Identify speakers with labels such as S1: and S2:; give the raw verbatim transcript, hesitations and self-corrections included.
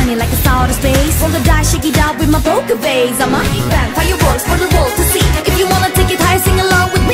S1: shining like a star of space. Roll the dice, shake it out with my poker face. I'm a big fan, fireworks for the world to see. If you wanna take it higher, sing along with